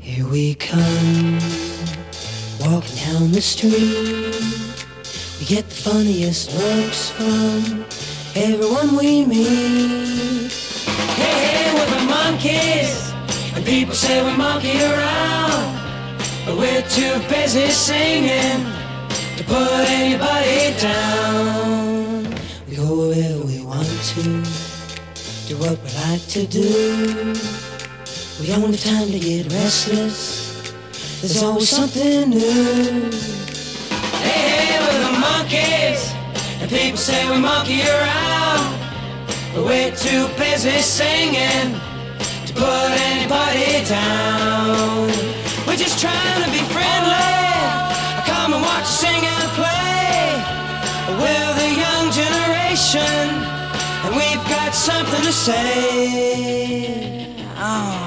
Here we come, walking down the street. We get the funniest looks from everyone we meet. Hey, hey, we're the Monkees, and people say we monkey around, but we're too busy singing to put anybody down. We go wherever we want to, do what we like to do. We don't have time to get restless, there's always something new. Hey, hey, we're the Monkees, and people say we monkey around, but we're too busy singing to put anybody down. We're just trying to be friendly, come and watch us sing and play. We're the young generation, and we've got something to say. Oh.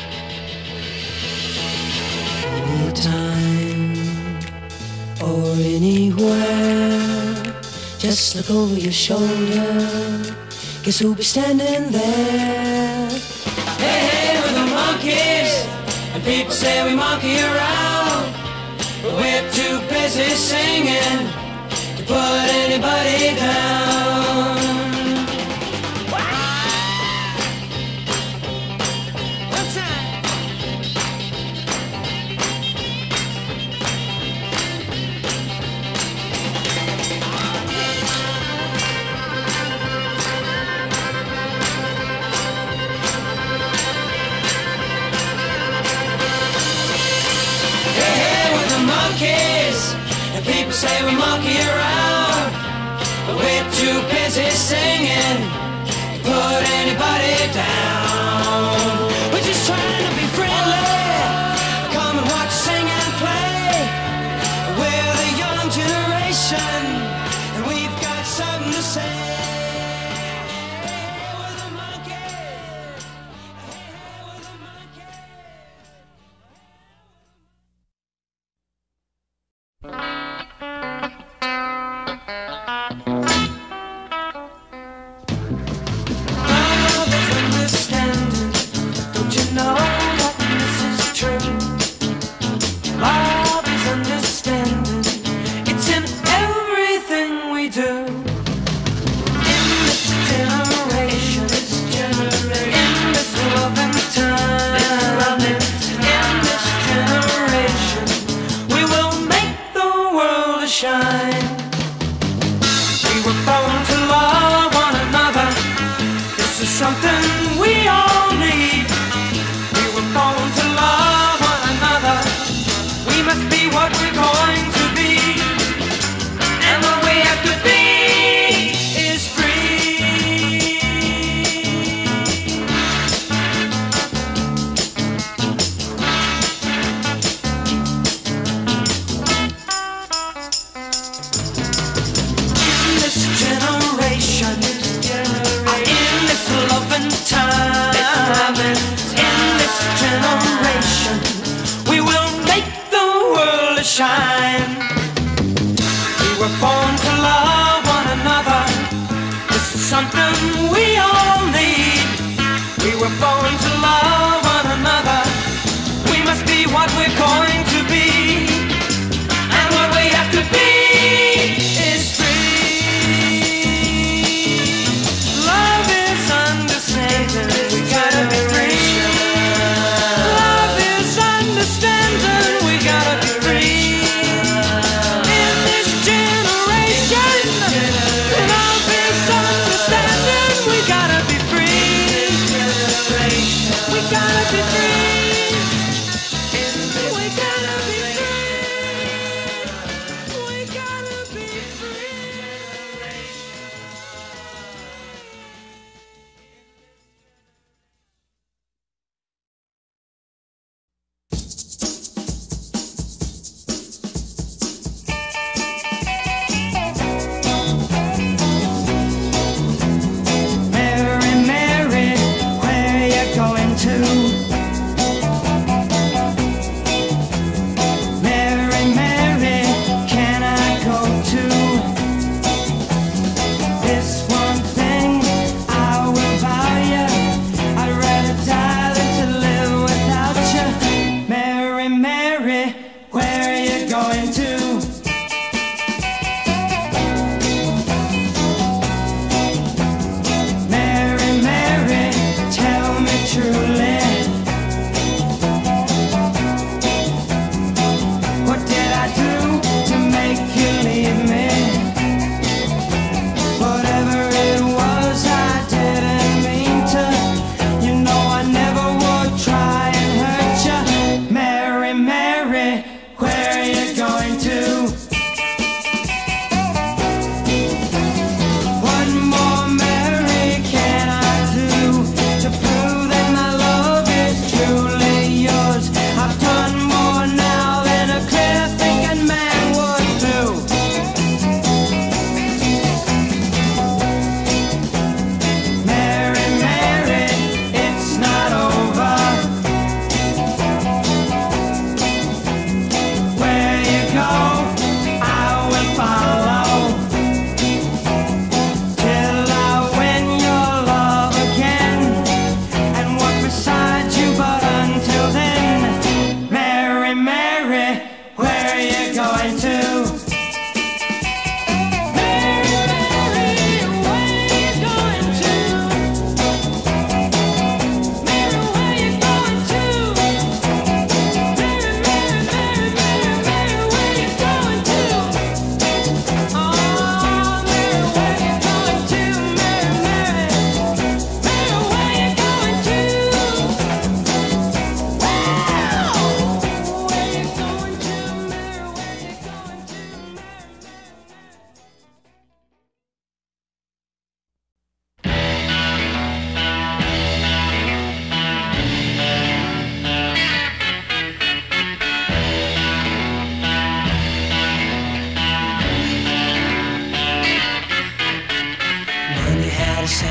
Anytime or anywhere, just look over your shoulder, guess who'll be standing there? Hey, hey, we're the Monkees, and people say we monkey around, but we're too busy singing to put anybody down. One time. Monkees, and people say we monkey around, but we're too busy singing to put anybody down. We're just trying to be friendly, come and watch us sing and play. We're the young generation, and we've got something to say. We're the Monkees. We're the Monkees.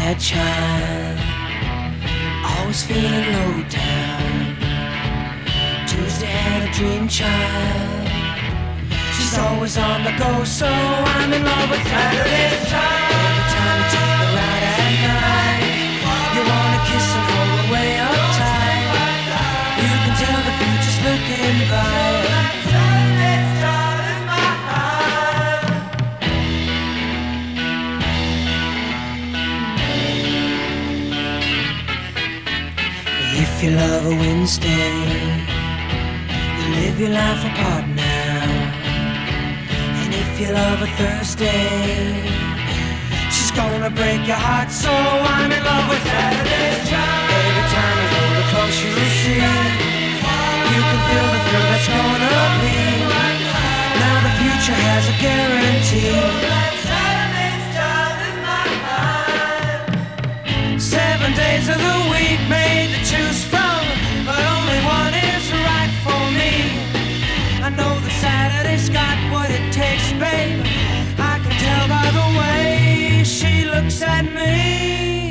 sad child, always feeling low down. Tuesday had a dream child, she's always on the go, so I'm in love with Saturday's child. Every time you take her out at night, you wanna kiss and hold her way up tight. You can tell the future's looking bright. Saturday's child in my heart. If you love a Wednesday, you live your life apart now. And if you love a Thursday, she's gonna break your heart. So I'm in love with Saturday's child. Every time you hold her close, you'll see you can feel the thrill that's gonna be. Now the future has a guarantee. Saturday's child in my heart. 7 days of the week made to choose from, but only one is right for me. I know that Saturday's got what it takes, babe. I can tell by the way she looks at me.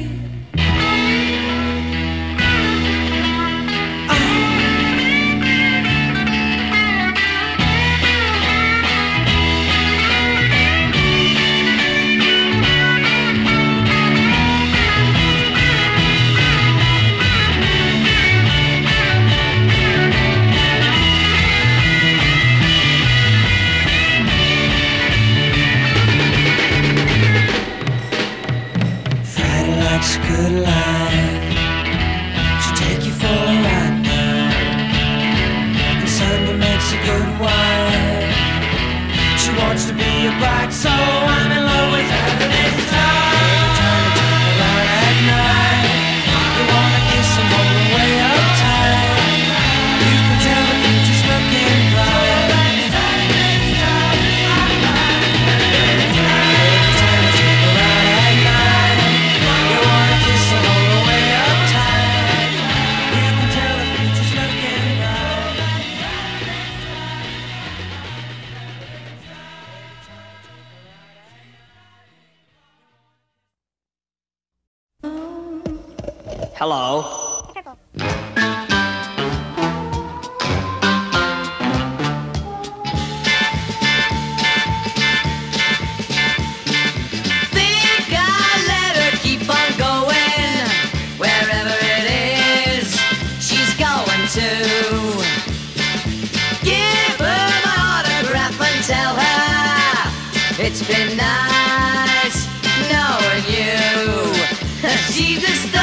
Life's a good life, she'll take you for a ride now. And Sunday makes a good wife, she wants to be a bride, so I'm in love with Saturday's child. Every time you take her out at night, you wanna kiss and hold her way up tight. You can tell the future's looking bright. Saturday's child in my heart. Every time you take her out at night, you wanna kiss and hold her way up tight. You can tell the future's looking bright. Hello. Think I'll let her keep on going wherever it is she's going to. Give her my autograph and tell her it's been nice knowing you. She's a